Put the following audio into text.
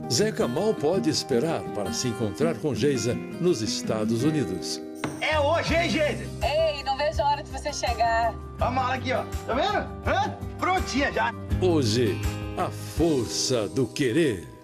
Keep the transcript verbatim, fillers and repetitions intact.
Zeca mal pode esperar para se encontrar com Geisa nos Estados Unidos. É hoje, hein, Geisa? Ei, não vejo a hora de você chegar. A mala aqui, ó. Tá vendo? Hã? Prontinha já. Hoje, a força do querer.